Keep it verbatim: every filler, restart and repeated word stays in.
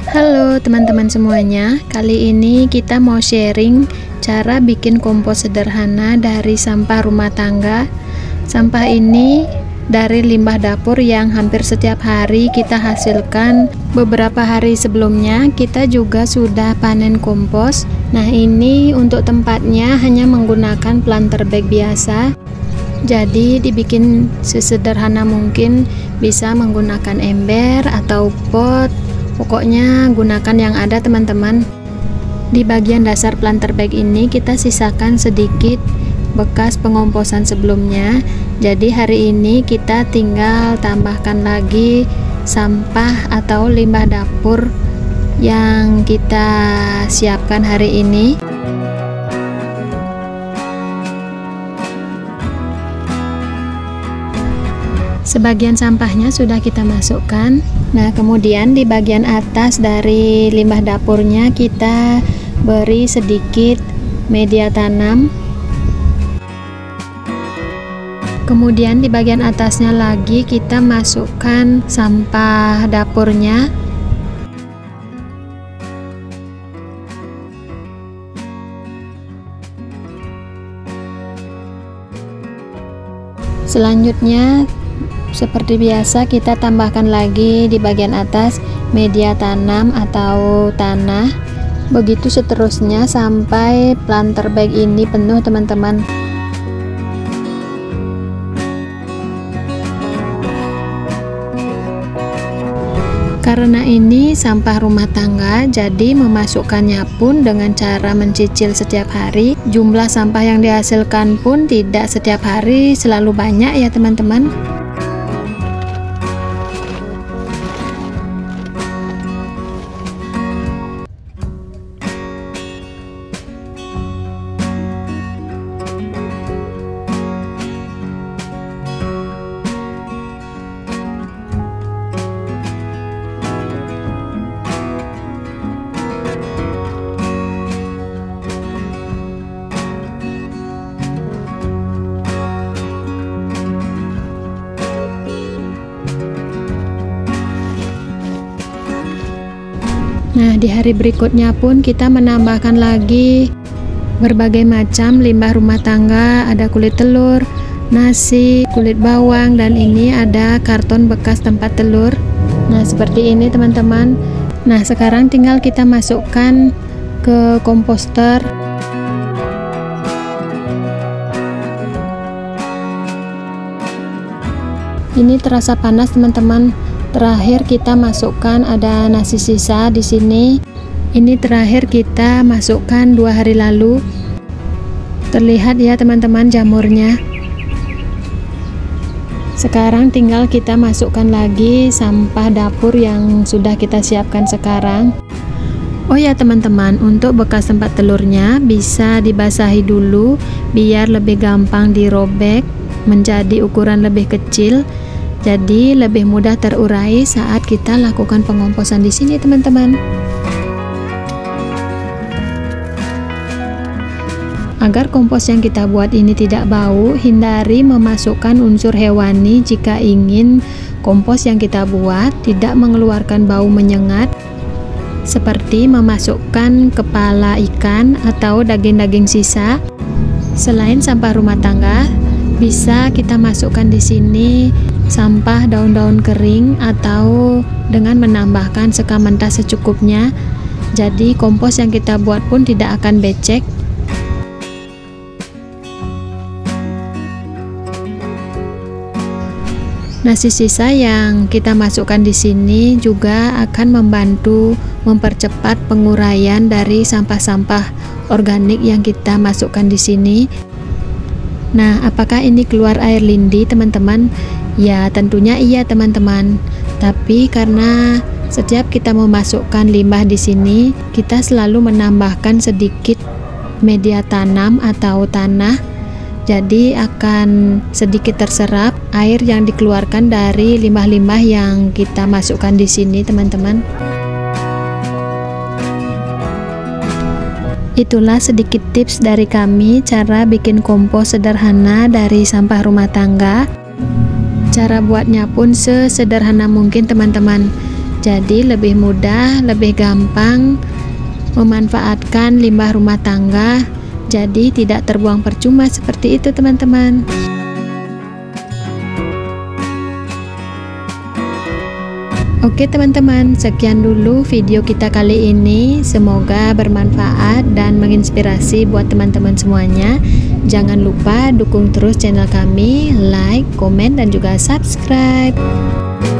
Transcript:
Halo teman-teman semuanya, kali ini kita mau sharing cara bikin kompos sederhana dari sampah rumah tangga. Sampah ini dari limbah dapur yang hampir setiap hari kita hasilkan. Beberapa hari sebelumnya kita juga sudah panen kompos. Nah, ini untuk tempatnya hanya menggunakan planter bag biasa. Jadi dibikin sesederhana mungkin, bisa menggunakan ember atau pot. Pokoknya gunakan yang ada teman-teman. Di bagian dasar planter bag ini kita sisakan sedikit bekas pengomposan sebelumnya. Jadi hari ini kita tinggal tambahkan lagi sampah atau limbah dapur yang kita siapkan hari ini. Sebagian sampahnya sudah kita masukkan. Nah, kemudian di bagian atas dari limbah dapurnya kita beri sedikit media tanam. Kemudian di bagian atasnya lagi kita masukkan sampah dapurnya. Selanjutnya seperti biasa kita tambahkan lagi di bagian atas media tanam atau tanah. Begitu seterusnya sampai planter bag ini penuh teman-teman. Karena ini sampah rumah tangga, jadi memasukkannya pun dengan cara mencicil setiap hari. Jumlah sampah yang dihasilkan pun tidak setiap hari selalu banyak ya teman-teman. Nah, di hari berikutnya pun kita menambahkan lagi berbagai macam limbah rumah tangga. Ada kulit telur, nasi, kulit bawang, dan ini ada karton bekas tempat telur. Nah, seperti ini teman-teman. Nah, sekarang tinggal kita masukkan ke komposter. Ini terasa panas teman-teman. Terakhir kita masukkan ada nasi sisa di sini. Ini terakhir kita masukkan dua hari lalu. Terlihat ya teman-teman jamurnya. Sekarang tinggal kita masukkan lagi sampah dapur yang sudah kita siapkan sekarang. Oh ya teman-teman, untuk bekas tempat telurnya bisa dibasahi dulu biar lebih gampang dirobek menjadi ukuran lebih kecil. Jadi lebih mudah terurai saat kita lakukan pengomposan di sini teman-teman. Agar kompos yang kita buat ini tidak bau, hindari memasukkan unsur hewani jika ingin kompos yang kita buat tidak mengeluarkan bau menyengat, seperti memasukkan kepala ikan atau daging-daging sisa. Selain sampah rumah tangga, bisa kita masukkan di sini sampah daun-daun kering atau dengan menambahkan sekam mentah secukupnya. Jadi kompos yang kita buat pun tidak akan becek. Nasi sisa yang kita masukkan di sini juga akan membantu mempercepat penguraian dari sampah-sampah organik yang kita masukkan di sini. Nah, apakah ini keluar air lindi teman-teman? Ya, tentunya iya teman-teman. Tapi karena setiap kita memasukkan limbah di sini, kita selalu menambahkan sedikit media tanam atau tanah. Jadi akan sedikit terserap air yang dikeluarkan dari limbah-limbah yang kita masukkan di sini teman-teman. Itulah sedikit tips dari kami cara bikin kompos sederhana dari sampah rumah tangga. Cara buatnya pun sesederhana mungkin teman-teman. Jadi lebih mudah, lebih gampang memanfaatkan limbah rumah tangga, jadi tidak terbuang percuma seperti itu teman-teman. Oke teman-teman, sekian dulu video kita kali ini. Semoga bermanfaat dan menginspirasi buat teman-teman semuanya. Jangan lupa dukung terus channel kami, like, komen, dan juga subscribe.